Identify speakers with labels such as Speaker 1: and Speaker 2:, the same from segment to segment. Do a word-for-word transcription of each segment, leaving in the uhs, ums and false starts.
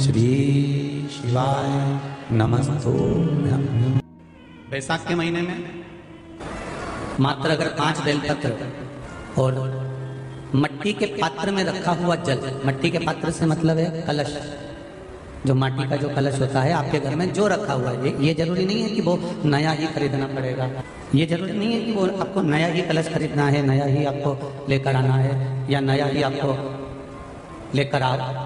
Speaker 1: श्री शिवाय नमस्तुभ्यं।
Speaker 2: बैसाख के महीने में मात्र अगर पांच बेलपत्र और मट्टी के पात्र में रखा हुआ जल, मट्टी के पात्र से मतलब है कलश, जो माटी का जो कलश होता है आपके घर में जो रखा हुआ है, ये जरूरी नहीं है कि वो नया ही खरीदना पड़ेगा, ये जरूरी नहीं है कि वो आपको नया ही कलश खरीदना है, नया ही आपको लेकर आना है या नया ही आपको लेकर आओ।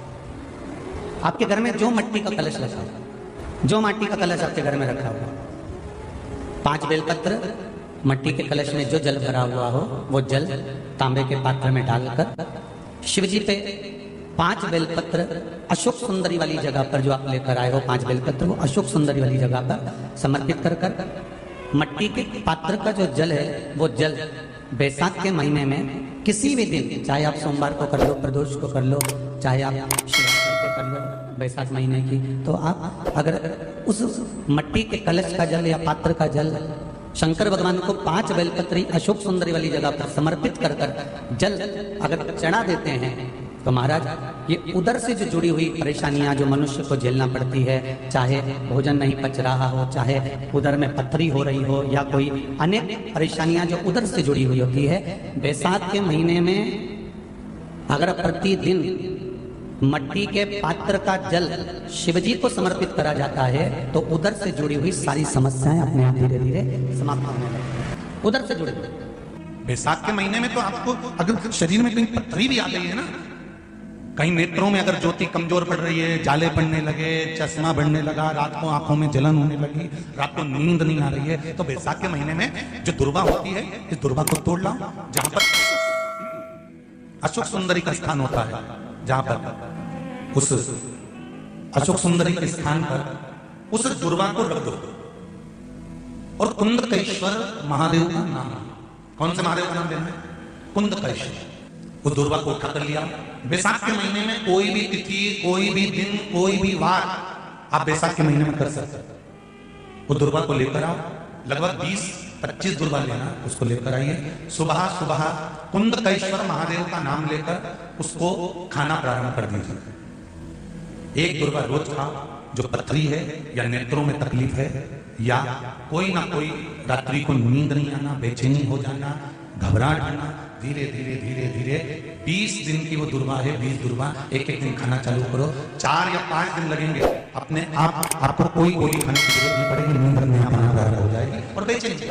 Speaker 2: आपके घर में जो मट्टी का कलश रखा हुआ, जो माटी का कलश आपके घर में रखा हुआ, पांच बेलपत्र, मट्टी के कलश में जो जल भरा हुआ हो वो जल तांबे के पात्र में डालकर शिव जी पे पांच बेलपत्र अशोक सुंदरी वाली जगह पर जो आप लेकर आए हो, पांच बेलपत्र वो अशोक सुंदरी वाली जगह पर समर्पित कर कर मट्टी के पात्र का जो जल है वो जल बैसाख के महीने में किसी भी दिन, चाहे आप सोमवार को कर लो, प्रदोष को कर लो, चाहे आप शिवरात्रि को कर लो, बैसाख महीने की, तो आप अगर उस मट्टी के कलश का जल या पात्र का जल शंकर भगवान को पांच बेलपत्री अशोक सुंदरी वाली जगह पर समर्पित कर कर जल अगर चढ़ा देते हैं तो महाराज ये उधर से जो जुड़ी हुई परेशानियां जो मनुष्य को झेलना पड़ती है, चाहे भोजन नहीं पच रहा हो, चाहे उधर में पथरी हो रही हो या कोई अनेक परेशानियां जो उधर से जुड़ी हुई होती है, बैसाख के महीने में अगर प्रतिदिन मट्टी के पात्र का जल शिवजी को समर्पित करा जाता है तो उधर से जुड़ी हुई सारी समस्याएं अपने आप धीरे धीरे समाप्त होने लगती हैं, उधर से जुड़ी हुई।
Speaker 3: बैसाख के महीने में तो आपको अगर शरीर में कहीं पथरी भी आ गई है ना, कहीं नेत्रों में अगर ज्योति कमजोर पड़ रही है, जाले पड़ने लगे, चश्मा बढ़ने लगा, रात को आंखों में जलन होने लगी, रात को नींद नहीं आ रही है, तो बैसाख के महीने में जो दुर्वा होती है इस दुर्वा को तोड़ लाओ। जहां पर अशोक सुंदरी का स्थान होता है, जहां पर उस अशोक सुंदरी के स्थान पर उस दुर्वा को रख दो और कुंदकेश्वर महादेव का नाम, कौन से महादेव का नाम लेना है? कुंदकेश्वर। वो दुर्वा को उठा कर लिया। बैसाख के महीने में कोई भी तिथि, कोई भी दिन, कोई भी वार आप बैसाख के महीने में कर सकते हो। वो दुर्वा को लेकर आओ, लगभग बीस पच्चीस दुर्वा लेना, उसको लेकर आइए। सुबह सुबह कुंदकेश्वर महादेव का नाम लेकर उसको खाना प्रारंभ कर दीजिए। एक दुर्वा रोज खाओ। जो पथरी है या नेत्रों में तकलीफ है या कोई ना कोई रात्रि को नींद नहीं आना, बेचैनी हो जाना, घबराहट आना, धीरे धीरे धीरे धीरे बीस दिन की वो दुर्वा है, बीस दुर्वा एक एक दिन खाना चालू करो। चार या पांच दिन लगेंगे, अपने आप आपको कोई गोली खाने की जरूरत नहीं पड़ेगी, नींद में आना प्रारंभ हो जाएगी और बेचैनी।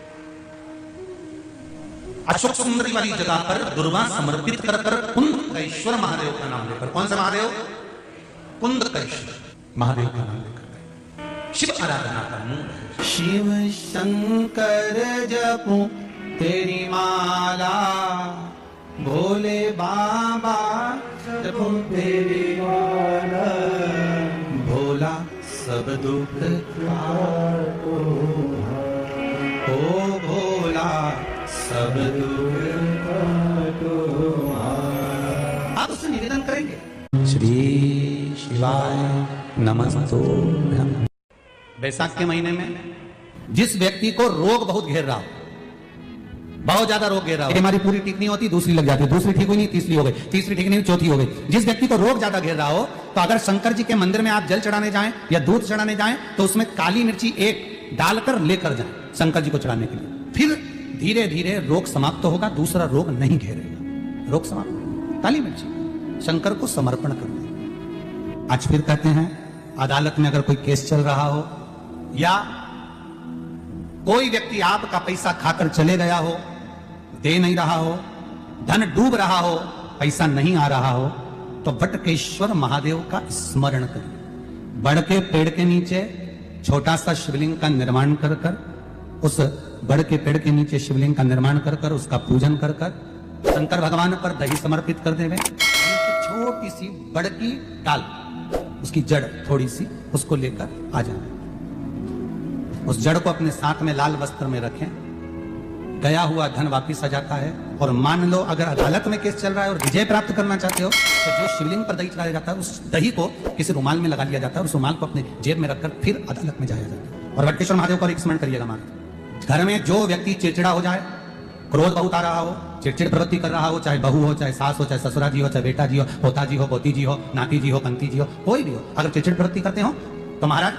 Speaker 3: अशोक सुंदरी वाली जगह पर दुर्वा समर्पित कर कर कुंदकेश्वर महादेव का नाम लेकर, कौन सा महादेव? कुंदकेश्वर महादेव का नाम लेकर शिव आराधना करना।
Speaker 1: शिव शंकर जपूं तेरी माला, भोले बाबा जपूं तेरी माला, भोला सब दुख काटो, ओ भोला सब दुख काटो। आप उससे निवेदन करेंगे। श्री शिवाय नमस्तुभ्यं।
Speaker 2: बैसाख के महीने में जिस व्यक्ति को रोग बहुत घेर रहा हो, बहुत ज्यादा रोग घेर रहा हो, हमारी पूरी ठीक नहीं होती, दूसरी लग जाती है, दूसरी ठीक हुई नहीं, तीसरी हो गई, तीसरी ठीक नहीं, चौथी हो गई। जिस व्यक्ति को रोग ज्यादा घेर रहा हो तो अगर शंकर जी के मंदिर में आप जल चढ़ाने जाएं या दूध चढ़ाने जाएं तो उसमें काली मिर्ची एक डालकर लेकर जाएं शंकर जी को चढ़ाने के लिए। फिर धीरे धीरे रोग समाप्त होगा, दूसरा रोग नहीं घेरेगा। रोग समाप्त, काली मिर्ची शंकर को समर्पण करना। आज फिर कहते हैं, अदालत में अगर कोई केस चल रहा हो या कोई व्यक्ति आपका पैसा खाकर चले गया हो, दे नहीं रहा हो, धन डूब रहा हो, पैसा नहीं आ रहा हो, तो बटकेश्वर महादेव का स्मरण करिए। बड़ के पेड़ के नीचे छोटा सा शिवलिंग का निर्माण कर कर उस बड़ के पेड़ के नीचे शिवलिंग का निर्माण कर कर उसका पूजन कर कर शंकर भगवान पर दही समर्पित कर देवे। छोटी सी बड़ की डाल, उसकी जड़ थोड़ी सी, उसको लेकर आ जाए। उस जड़ को अपने साथ में लाल वस्त्र में रखें। गया हुआ धन वापिस आ जाता है। और मान लो अगर अदालत में केस चल रहा है और विजय प्राप्त करना चाहते हो तो जो शिवलिंग पर दही चढ़ाया जाता है उस दही को किसी रुमाल में लगा लिया जाता है और उस रुमाल को अपने जेब में रखकर फिर अदालत में जाया जाता है। और बटकेश्वर महादेव को एक स्मरण करिएगा। हमारे घर में जो व्यक्ति चिड़चिड़ा हो जाए, क्रोध बहुत आ रहा हो,
Speaker 3: चिड़चिड़ प्रवृत्ति कर रहा हो, चाहे बहू हो, चाहे सास हो, चाहे ससुरा जी हो, चाहे बेटा जी हो, पोता जी हो, पोती जी हो, नाती जी हो, कंती जी हो, कोई भी हो, अगर चिड़चिड़ प्रवृत्ति करते हो तो महाराज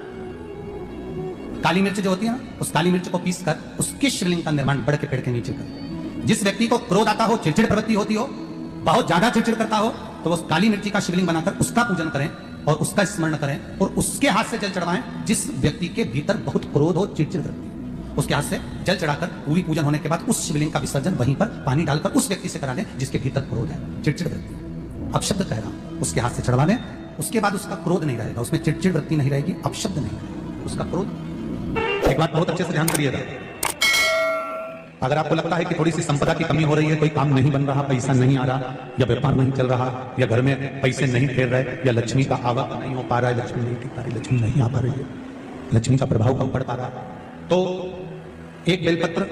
Speaker 3: काली मिर्च जो होती है ना, उस काली मिर्च को पीस कर उसके शिवलिंग का निर्माण बड़ के पेड़ के नीचे कर। जिस व्यक्ति को क्रोध आता हो, चिड़चिड़ प्रवृत्ति होती हो, बहुत ज्यादा चिड़चिड़ करता हो, तो वो काली मिर्ची का शिवलिंग बनाकर उसका पूजन करें और उसका स्मरण करें और उसके हाथ से जल चढ़वाएं। जिस व्यक्ति के भीतर बहुत क्रोध हो, चिड़चिड़ करती है, उसके हाथ से जल चढ़ाकर पूरी पूजन होने के बाद उस शिवलिंग का विसर्जन वहीं पर पानी डालकर उस व्यक्ति से करा दें जिसके भीतर क्रोध है, चिड़चिड़ करती है। अपशब्द कह रहा हूं, उसके हाथ से चढ़वा दें, उसके बाद उसका क्रोध नहीं रहेगा, उसमें चिड़चिड़ वृत्ति नहीं रहेगी, अपशब्द नहीं रहेगा, उसका क्रोध। एक बात बहुत अच्छे से ध्यान करिएगा, अगर आपको लगता है कि थोड़ी सी संपदा की कमी हो रही है, कोई काम नहीं बन रहा, पैसा नहीं आ रहा, या व्यापार नहीं चल रहा, या घर में पैसे नहीं फेर रहे, या लक्ष्मी का आवक नहीं हो पा रहा है, लक्ष्मी नहीं टिक पा रही, लक्ष्मी नहीं आ पा रही है, लक्ष्मी का प्रभाव कम पड़ पा रहा, तो एक बेलपत्र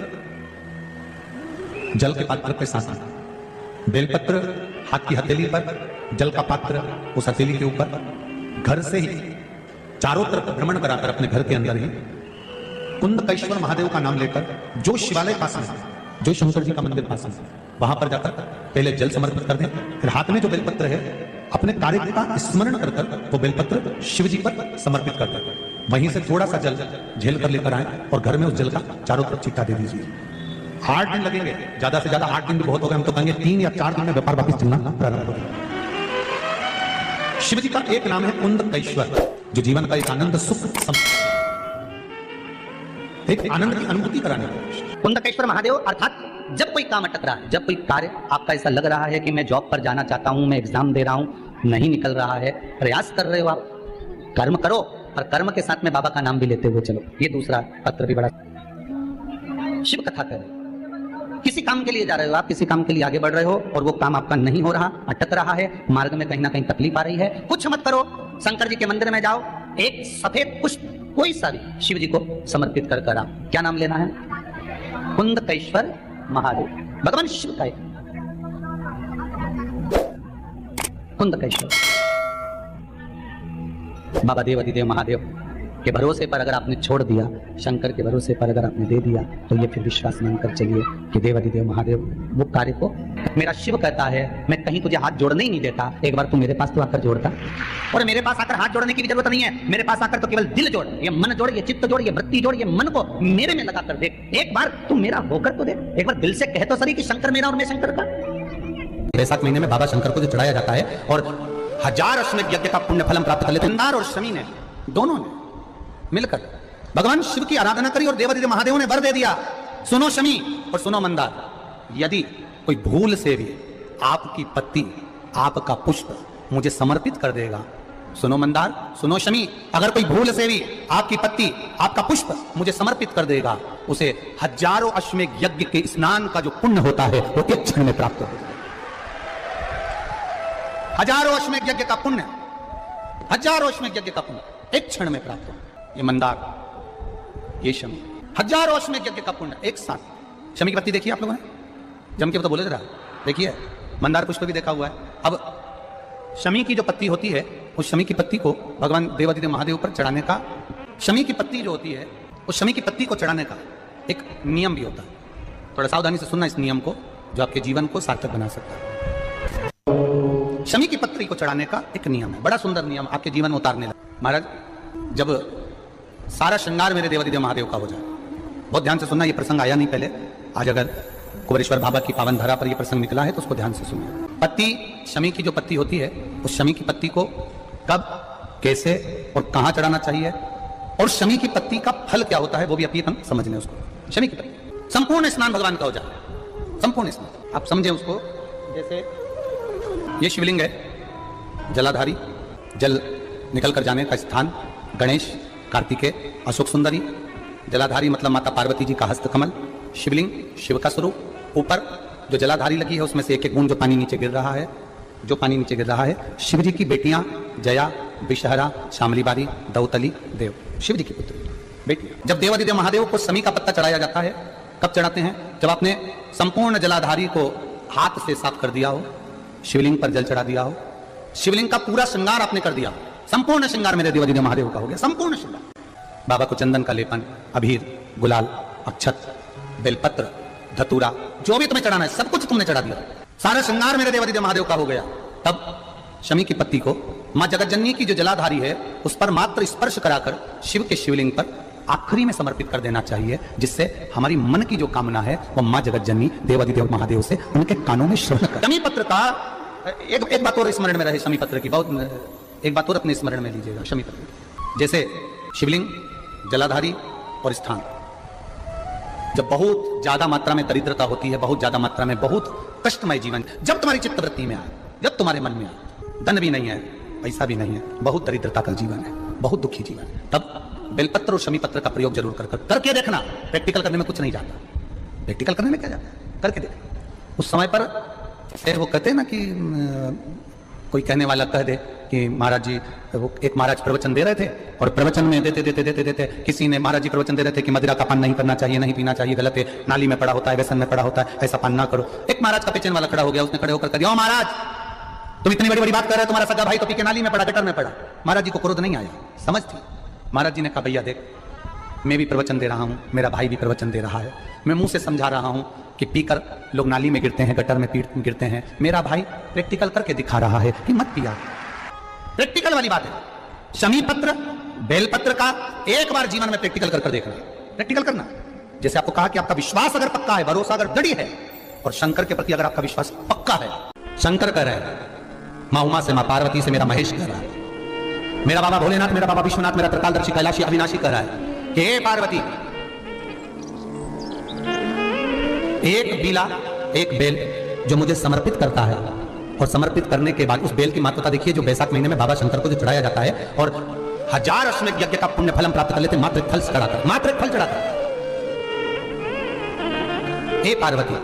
Speaker 3: जल के पात्र के साथ, बेलपत्र हाथ की हथेली पर, जल का पात्र उस हथेली के ऊपर, घर से ही चारों तरफ भ्रमण कराकर अपने घर के अंदर ही कुंदकेश्वर महादेव का नाम लेकर, जो शिवालय पास में, जो शंकर जी का मंदिर पास में, वहां पर जाकर पहले जल समर्पित कर दें, फिर हाथ में जो बेलपत्र है अपने कार्य का स्मरण कर कर वो बेलपत्र शिव जी पर समर्पित कर दें। वहीं से थोड़ा सा जल झेल कर लेकर आए और घर में उस जल का चारों तरफ छिट्टा दे दीजिए। आठ दिन लगेंगे, ज्यादा से ज्यादा आठ दिन भी बहुत हो गए, हम तो कहेंगे तीन या चार दिन में व्यापार वापिस चलना प्रारंभ हो गया। शिव जी का एक नाम है कुंदकेश्वर, जो जीवन का एक आनंद सुख एक आनंद की अनुभूति कराने का।
Speaker 2: कुंदकेश्वर महादेव अर्थात जब कोई काम अटक रहा है, जब कोई कार्य आपका ऐसा लग रहा है कि मैं जॉब पर जाना चाहता हूं, मैं एग्जाम दे रहा हूं, नहीं निकल रहा है, प्रयास कर रहे हो आप, कर्म करो और कर्म के साथ में बाबा का नाम भी लेते हुए चलो। ये दूसरा पत्र भी बड़ा शिव कथा कर रहे, किसी काम के लिए जा रहे हो आप, किसी काम के लिए आगे बढ़ रहे हो और वो काम आपका नहीं हो रहा, अटक रहा है, मार्ग में कहीं ना कहीं तकलीफ आ रही है, कुछ मत करो, शंकर जी के मंदिर में जाओ, एक सफेद पुष्प कोई सा भी शिव जी को समर्पित कर कर आप, क्या नाम लेना है? कुंदकेश्वर महादेव, भगवान शिव का एक कुंदकेश्वर, बाबा देव अधिदेव महादेव के भरोसे पर अगर आपने छोड़ दिया, शंकर के भरोसे पर अगर आपने दे दिया, तो ये फिर विश्वास मानकर चलिए कि देव अधिदेव महादेव वो कार्य को, मेरा शिव कहता है मैं कहीं तुझे हाथ जोड़ने ही नहीं देता, एक बार तू मेरे पास तो आकर जोड़ता, और मेरे पास आकर हाथ जोड़ने की भी जरूरत नहीं है, मेरे पास आकर तो केवल दिल जोड़, ये मन जोड़, ये चित्त जोड़, ये वृत्ति जोड़, ये मन को मेरे में लगा कर देख, एक बार तू मेरा होकर तो देख, एक बार दिल से कह तो सही कि शंकर मेरा और मैं शंकर का।
Speaker 3: बैसाख महीने में बाबा शंकर को जो चढ़ाया जाता है और हजार अश्वमेध यज्ञ का पुण्य फलम प्राप्त कर लेते हैं, इंदार और शमी ने दोनों ने मिलकर भगवान शिव की आराधना करी और देवादिदेव महादेव ने वर दे दिया, सुनो शमी और सुनो मंदार, यदि कोई भूल से भी आपकी पत्ती, आपका पुष्प मुझे समर्पित कर देगा, सुनो मंदार, सुनो शमी, अगर कोई भूल से भी आपकी पत्ती, आपका पुष्प मुझे समर्पित कर देगा, उसे हजारों अश्वमेध यज्ञ के स्नान का जो पुण्य होता है वो एक क्षण में प्राप्त होगा। हजारों अश्वमेध यज्ञ का पुण्य, हजारों अश्वमेध यज्ञ का पुण्य एक क्षण में प्राप्त होगा। ये मंदार, ये शमी, हजारों अश्वमेध यज्ञ का पुण्य एक साथ। शमी की पत्ती देखिए आप लोगों ने, जम के तो बोले जरा, देखिए मंदार पुष्प भी देखा हुआ है। अब शमी की जो पत्ती होती है, उस शमी की पत्ती को भगवान देवादिदेव महादेव पर चढ़ाने का, शमी की पत्ती जो होती है, उस शमी की पत्ती को चढ़ाने का एक नियम भी होता है। थोड़ा सावधानी से सुनना इस नियम को, जो आपके जीवन को सार्थक बना सकता है। शमी की पत्ती को चढ़ाने का एक नियम है, बड़ा सुंदर नियम, आपके जीवन में उतारने लगा। महाराज, जब सारा श्रृंगार मेरे देवादिदेव महादेव का हो जाए, बहुत ध्यान से सुनना, ये प्रसंग आया नहीं पहले, आज अगर कुबेरेश्वर बाबा की पावन धरा पर यह प्रसंग निकला है तो उसको ध्यान से सुनिए। पत्ती, शमी की जो पत्ती होती है, उस शमी की पत्ती को कब, कैसे और कहां चढ़ाना चाहिए, और शमी की पत्ती का फल क्या होता है वो भी अभी हम समझ लें उसको। शमी की पत्ती, संपूर्ण स्नान भगवान का हो जाए, संपूर्ण स्नान, आप समझे उसको। जैसे ये शिवलिंग है, जलाधारी, जल निकल कर जाने का स्थान, गणेश, कार्तिकेय, अशोक सुंदरी, जलाधारी मतलब माता पार्वती जी का हस्तकमल, शिवलिंग, शिव का स्वरूप, ऊपर जो जलाधारी लगी है उसमें से एक एक बूंद जो पानी नीचे गिर रहा है, जो पानी नीचे गिर रहा है, शिव जी की बेटियां जया, विषहरा, शामली बारी, दौतली, देव, शिव जी की पुत्री बेटियां। जब देवादिदेव महादेव को शमी का पत्ता चढ़ाया जाता है, कब चढ़ाते हैं? जब आपने संपूर्ण जलाधारी को हाथ से साफ कर दिया हो, शिवलिंग पर जल चढ़ा दिया हो, शिवलिंग का पूरा श्रृंगार आपने कर दिया, संपूर्ण श्रृंगार मेरे देवादिदेव महादेव का हो गया, संपूर्ण श्रृंगार। बाबा को चंदन का लेपन, अबीर, गुलाल, अक्षत, बेलपत्र
Speaker 2: धतूरा, जो भी तुम्हें चढ़ाना है सब कुछ तुमने चढ़ा दिया, सारा श्रृंगार मेरे देवादिदेव महादेव का हो गया। तब शमी की पत्ती को मां जगतजननी की जो जलाधारी है उस पर मात्र स्पर्श कराकर शिव के शिवलिंग पर आखिरी में समर्पित कर देना चाहिए, जिससे हमारी मन की जो कामना है वो मां जगतजननी देवादिदेव महादेव से उनके कानों में श्रवण कर। शमी पत्र का एक एक बात और स्मरण में रहे, शमी पत्र की बहुत एक बात और अपने स्मरण में लीजिएगा। शमी पत्र जैसे शिवलिंग, जलाधारी और स्थान, जब बहुत ज्यादा मात्रा में दरिद्रता होती है, बहुत ज्यादा मात्रा में बहुत कष्टमय जीवन, जब तुम्हारी चित्तवृत्ति में आए, जब तुम्हारे मन में आए धन भी नहीं है, पैसा भी नहीं है, बहुत दरिद्रता का जीवन है, बहुत दुखी जीवन है, तब बेलपत्र और शमी पत्र का प्रयोग जरूर कर, कर करके देखना। प्रैक्टिकल करने में कुछ नहीं जाता, प्रैक्टिकल करने में क्या जाता है, करके देख। उस समय पर फिर वो कहते हैं ना कि कोई कहने वाला कह दे कि महाराज जी, वो एक महाराज प्रवचन दे रहे थे और प्रवचन में देते देते देते देते किसी ने, महाराज जी प्रवचन दे रहे थे कि मदिरा का पान नहीं करना चाहिए, नहीं पीना चाहिए, गलत है, नाली में पड़ा होता है, व्यसन में पड़ा होता है, ऐसा पान ना करो। एक महाराज का पेचन वाला खड़ा हो गया, उसने खड़े होकर कह दिया, महाराज तुम इतनी बड़ी बड़ी बात कर रहे हो, तुम्हारा सगा भाई तो पी के नाली में पड़ा, गटर में पड़ा। महाराज जी को क्रोध नहीं आया, समझ थी। महाराज जी ने कहा, भैया देख, मैं भी प्रवचन दे रहा हूं, मेरा भाई भी प्रवचन दे रहा है, मैं मुंह से समझा रहा हूं कि पीकर लोग नाली में गिरते हैं, गटर में गिरते हैं, मेरा भाई प्रैक्टिकल करके दिखा रहा है कि मत पिया। प्रैक्टिकल वाली बात है। शमी पत्र, बेलपत्र का एक बार जीवन में प्रैक्टिकल कर कर देखना, प्रैक्टिकल करना। जैसे आपको कहा कि आपका विश्वास अगर पक्का है, भरोसा अगर दृढ़ है, और शंकर के प्रति अगर आपका विश्वास पक्का है, शंकर कह रहे हैं, मां उमा से, मां पार्वती से, मेरा महेश कह रहा है, मेरा बाबा भोलेनाथ, मेरा बाबा विश्वनाथ, मेरा त्रिकालदर्शी कैलाशी अविनाशी कह रहा है कि हे पार्वती, एक बीला, एक बेल जो मुझे समर्पित करता है, और समर्पित करने के बाद उस बेल की महत्वता देखिए, जो बैसाख महीने में बाबा शंकर को जो चढ़ाया जाता है, और हजार अश्वमेध यज्ञ का पुण्य फल हम प्राप्त कर लेते हैं मात्र एक फल चढ़ाकर, मात्र एक फल चढ़ाकर। हे पार्वती,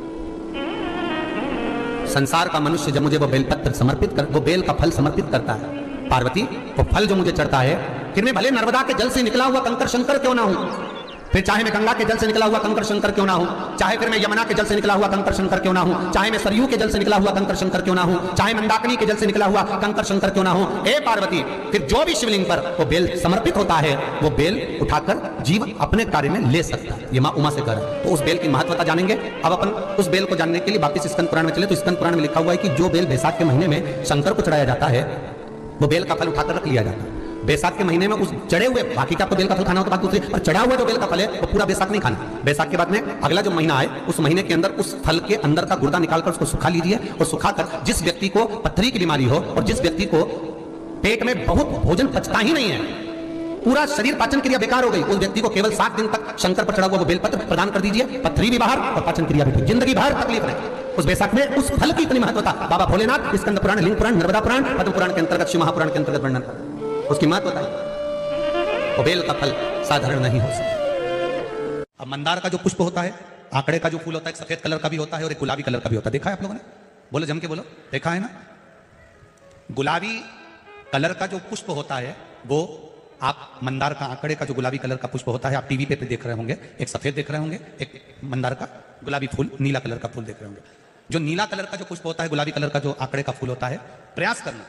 Speaker 2: संसार का मनुष्य जब मुझे वो बेलपत्र समर्पित कर, वो बेल का फल समर्पित करता है, पार्वती वो फल जो मुझे चढ़ता है, फिर मैं भले नर्मदा के जल से निकला हुआ कंकर शंकर क्यों ना हूं, फिर चाहे मैं गंगा के जल से निकला हुआ कंकर शंकर क्यों ना हूं, चाहे फिर मैं यमुना के जल से निकला हुआ कंकर शंकर क्यों ना हूं, चाहे मैं सरयू के जल से निकला हुआ कंकर शंकर क्यों ना हूं, चाहे मंदाकिनी के जल से निकला हुआ कंकर शंकर क्यों ना हूं, हे पार्वती, फिर जो भी शिवलिंग पर वो बेल समर्पित होता है, वो बेल उठाकर जीव अपने कार्य में ले सकता है। ये मां उमा से कर, तो उस बेल की महत्वता जानेंगे। अब अपन उस बेल को जानने के लिए वापिस स्कंद पुराण में चले, तो स्कंद पुराण में लिखा हुआ है कि जो बेल बैसाख के महीने में शंकर को चढ़ाया जाता है, वो बेल का फल उठाकर रख लिया जाता है। बैसाख के महीने में उस चढ़े हुए, बाकी का आपको बेल का फल खाना होता है बात दूसरी, पर चढ़ा हुआ जो बेल का फल है वो पूरा बैसाख नहीं खाना। बैसाख के बाद में अगला जो महीना है, उस महीने के अंदर उस फल के अंदर का गुर्दा निकालकर उसको सुखा लीजिए, और सुखाकर जिस व्यक्ति को पथरी की बीमारी हो, और जिस व्यक्ति को पेट में बहुत भोजन पचता ही नहीं है, पूरा शरीर पाचन क्रिया बेकार हो गई, उस व्यक्ति को केवल सात दिन तक शंकर पर चढ़ा हुआ वो बेलपत्र प्रदान कर दीजिए, पथरी भी बाहर और पाचन क्रिया भी ठीक, जिंदगी भर तकलीफ नहीं। उस बैसाख में उस फल की इतनी महत्वता बाबा भोलेनाथ स्कंद पुराण, लिंग पुराण, नर्मदा पुराण, पद्म पुराण के अंतर्गत, शिव महापुराण के अंतर्गत वर्णन कर उसकी महत्वता है। वो बेल का फल साधारण नहीं हो सकता। अब मंदार का जो पुष्प होता है, आंकड़े का जो फूल होता है, एक सफेद कलर का भी होता है और एक गुलाबी कलर का भी होता है, देखा है आप लोगों ने? बोलो जम के बोलो, देखा है ना? गुलाबी कलर का जो पुष्प होता है, वो आप मंदार का, आंकड़े का जो गुलाबी कलर का पुष्प होता है, आप टीवी पे देख रहे होंगे, एक सफेद देख रहे होंगे, एक मंदार का गुलाबी फूल, नीला कलर का फूल देख रहे होंगे। जो नीला कलर का जो पुष्प होता है, गुलाबी कलर का जो आंकड़े का फूल होता है, प्रयास करना,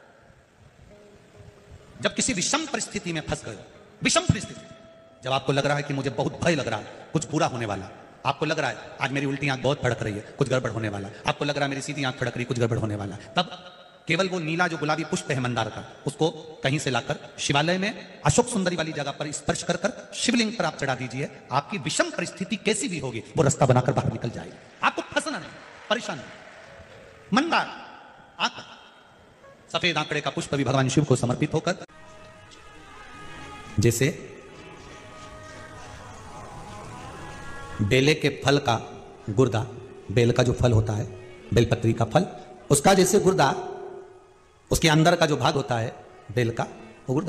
Speaker 2: जब किसी विषम परिस्थिति में फंस गए, विषम परिस्थिति, जब आपको लग रहा है कि मुझे बहुत भय लग रहा है, कुछ बुरा होने वाला, आपको लग रहा है आज मेरी उल्टी आंख बहुत फड़क रही है, कुछ गड़बड़ होने वाला, आपको लग रहा है मेरी सीधी आंख फड़क रही है, कुछ गड़बड़ होने वाला, तब केवल वो नीला जो गुलाबी पुष्प है मंदार का, उसको कहीं से लाकर शिवालय में अशोक सुंदरी वाली जगह पर स्पर्श कर कर शिवलिंग पर आप चढ़ा दीजिए। आपकी विषम परिस्थिति कैसी भी होगी, वो रास्ता बनाकर बाहर निकल जाएगी, आपको फंसना नहीं, परेशान नहीं। मंदार आंकड़ा, सफेद आंकड़े का पुष्प भी भगवान शिव को समर्पित होकर, जैसे बेले के फल का गुर्दा, बेल का जो फल होता है, बेलपत्री का फल, उसका जैसे गुर्दा, उसके अंदर का जो भाग होता है बेल का, वो गुर्दा,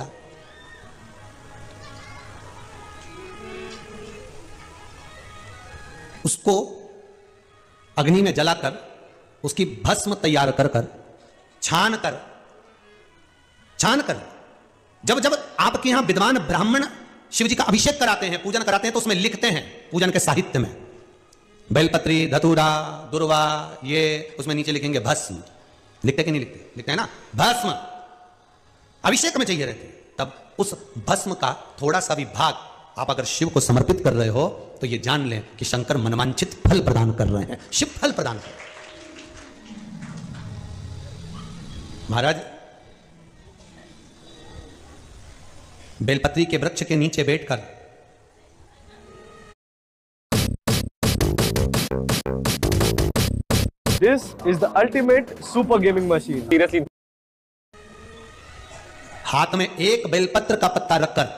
Speaker 2: उसको अग्नि में जलाकर उसकी भस्म तैयार कर कर छान कर छान कर जब जब आपके यहां विद्वान ब्राह्मण शिव जी का अभिषेक कराते हैं, पूजन कराते हैं, तो उसमें लिखते हैं, पूजन के साहित्य में, बेलपत्री, धतूरा, दुर्वा, ये उसमें नीचे लिखेंगे भस्म। लिखते कि नहीं लिखते? लिखते हैं ना, भस्म अभिषेक में चाहिए रहती है। तब उस भस्म का थोड़ा सा भी भाग आप अगर शिव को समर्पित कर रहे हो, तो ये जान लें कि शंकर मनवांछित फल प्रदान कर रहे हैं, शिव फल प्रदान कर रहे हैं। महाराज बेलपत्री के वृक्ष के नीचे बैठकर
Speaker 4: This is the ultimate super gaming machine. Seriously.
Speaker 2: हाथ में एक बेलपत्र का पत्ता रखकर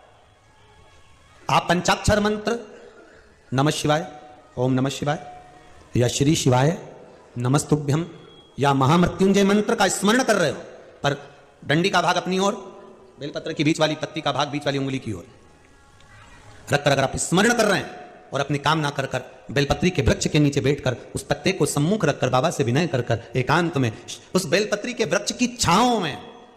Speaker 2: आप पंचाक्षर मंत्र नमः शिवाय, ओम नमः शिवाय या श्री शिवाय नमस्तुभ्यम या महामृत्युंजय मंत्र का स्मरण कर रहे हो, पर डंडी का भाग अपनी ओर, बेलपत्र की बीच वाली पत्ती का भाग बीच वाली उंगली की ओर रखकर अगर आप स्मरण कर रहे हैं और अपनी कामना कर कर बेलपत्री के वृक्ष के नीचे बैठकर उस पत्ते को सम्मुख रखकर बाबा से विनय कर कर एकांत में उस बेलपत्री के वृक्ष की छांव में,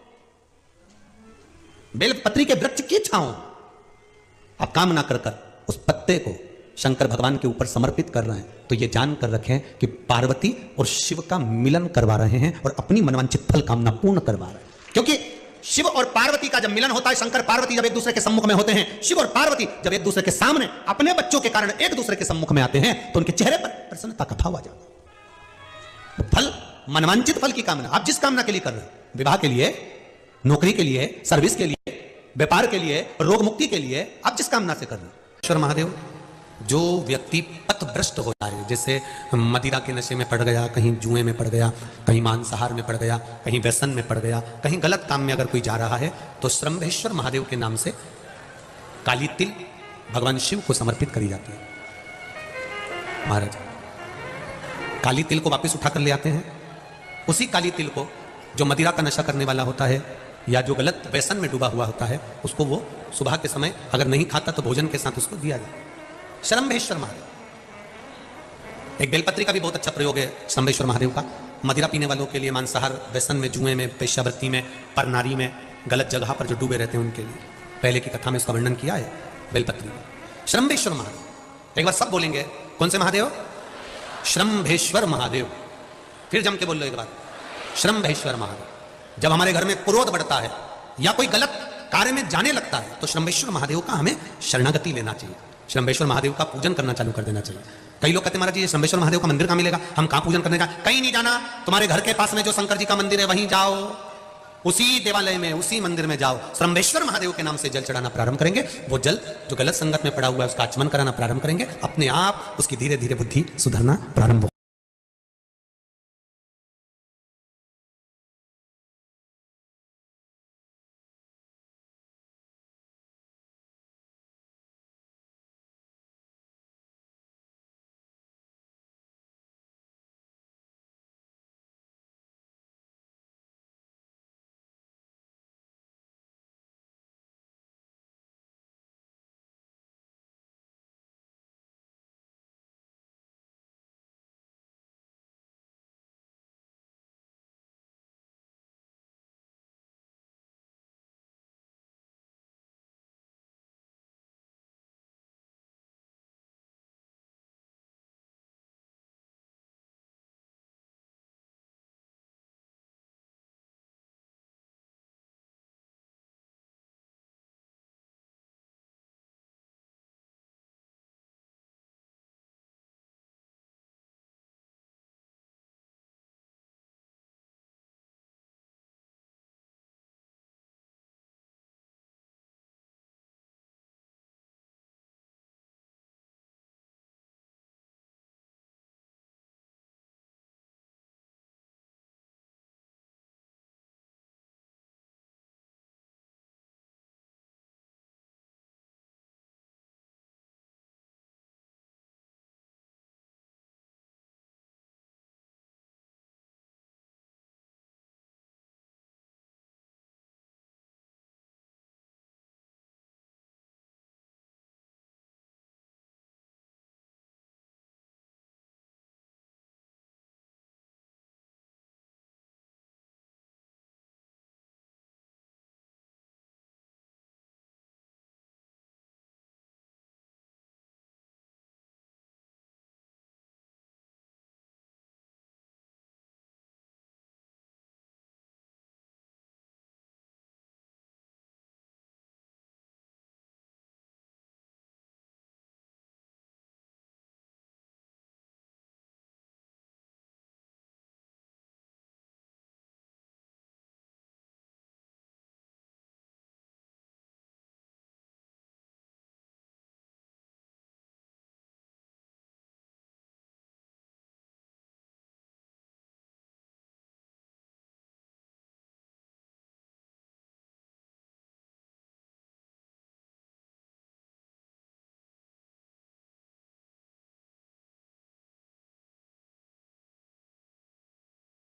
Speaker 2: बेलपत्री के वृक्ष की छांव आप कामना कर कर उस पत्ते को शंकर भगवान के ऊपर समर्पित कर रहे हैं, तो ये जानकर रखें कि पार्वती और शिव का मिलन करवा रहे हैं और अपनी मनवांछित फल कामना पूर्ण करवा रहे हैं। क्योंकि शिव और पार्वती का जब मिलन होता है, शंकर पार्वती जब एक दूसरे के सम्मुख में होते हैं, शिव और पार्वती जब एक दूसरे के सामने अपने बच्चों के कारण एक दूसरे के सम्मुख में आते हैं, तो उनके चेहरे पर प्रसन्नता का भाव आ जाता है। फल, मनवांछित फल की कामना आप जिस कामना के लिए कर रहे हैं, विवाह के लिए, नौकरी के लिए, सर्विस के लिए, व्यापार के लिए, रोग मुक्ति के लिए, आप जिस कामना से कर रहे हैं। ईश्वर महादेव, जो व्यक्ति पथभ्रष्ट हो जाए, जैसे मदिरा के नशे में पड़ गया, कहीं जुए में पड़ गया, कहीं मांसाहार में पड़ गया, कहीं व्यसन में पड़ गया, कहीं गलत काम में अगर कोई जा रहा है, तो श्रम्भेश्वर महादेव के नाम से काली तिल भगवान शिव को समर्पित करी जाती है। महाराज काली तिल को वापस उठाकर ले आते हैं, उसी काली तिल को जो मदिरा का नशा करने वाला होता है या जो गलत व्यसन में डूबा हुआ होता है, उसको वो सुबह के समय अगर नहीं खाता तो भोजन के साथ उसको दिया जाए। श्रम्भेश्वर महादेव, एक बेलपत्री का भी बहुत अच्छा प्रयोग है श्रम्भेश्वर महादेव का। मदिरा पीने वालों के लिए, मांसाहार, व्यसन में, जुए में, पेशावृत्ति में, परनारी में, गलत जगह पर जो डूबे रहते हैं उनके लिए, पहले की कथा में उसका वर्णन किया है बेलपत्री में। श्रम्भेश्वर महादेव, एक बार सब बोलेंगे, कौन से महादेव? श्रम्भेश्वर महादेव। फिर जम के बोल लो एक बार, श्रम्भेश्वर महादेव। जब हमारे घर में क्रोध बढ़ता है या कोई गलत कार्य में जाने लगता है, तो श्रम्भेश्वर महादेव का हमें शरणागति लेना चाहिए, श्रम्भेश्वर महादेव का पूजन करना चालू कर देना चाहिए। कई लोग कहते हैं महाराज जी श्रम्भेश्वर महादेव का मंदिर कहाँ मिलेगा, हम कहाँ पूजन करने का? कहीं नहीं जाना, तुम्हारे घर के पास में जो शंकर जी का मंदिर है वहीं जाओ, उसी देवालय में, उसी मंदिर में जाओ, श्रम्भेश्वर महादेव के नाम से जल चढ़ाना प्रारंभ करेंगे। वो जल जो गलत संगत में पड़ा हुआ है उसका आचमन कराना प्रारंभ करेंगे, अपने आप उसकी धीरे धीरे बुद्धि सुधरना प्रारंभ